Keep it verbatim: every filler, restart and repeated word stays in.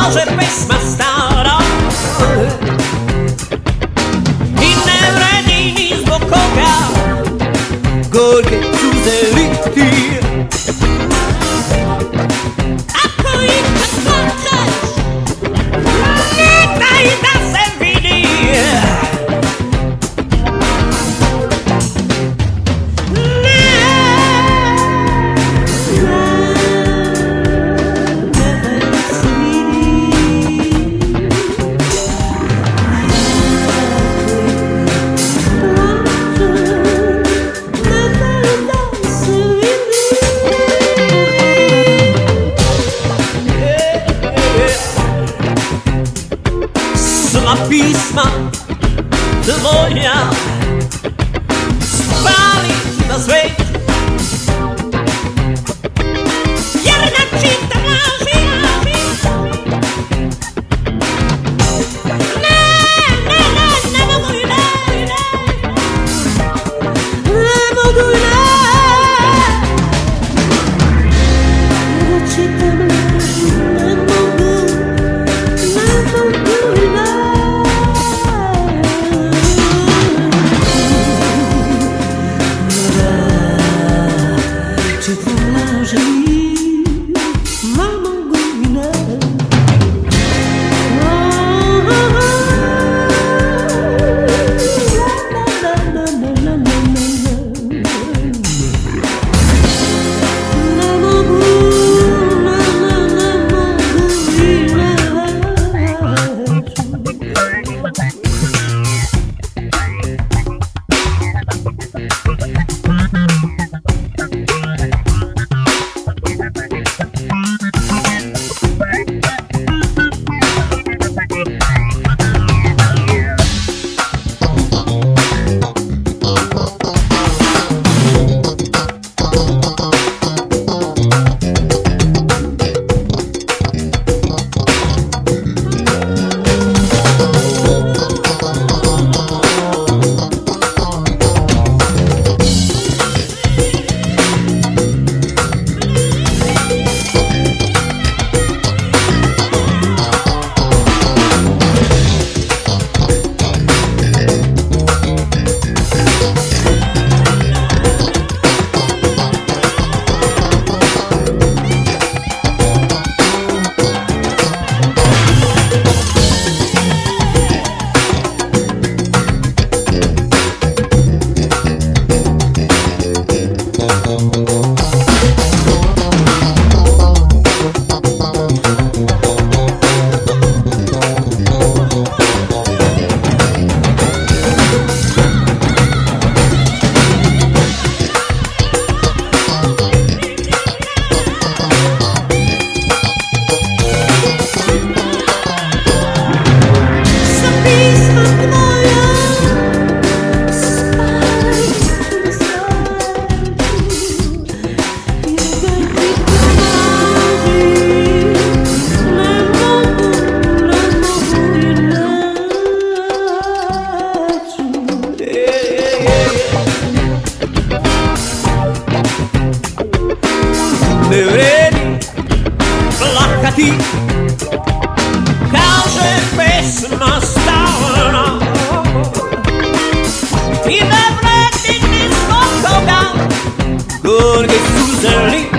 kaže pesma stara i ne vredi ni zbog koga gorke suze liti. Ako ikad plačeš, ne daj da se vidi. Sva pisma tvoja spali na svet, jer ne čitam laži. Ne, ne, ne, ne mogu i ne, ne mogu i ne. Ne čitam laži, ne mogu, ne mogu i ne. Ne vredi plakati, kaže pesma stara, i ne vredi ni zbog toga gorke suze liti.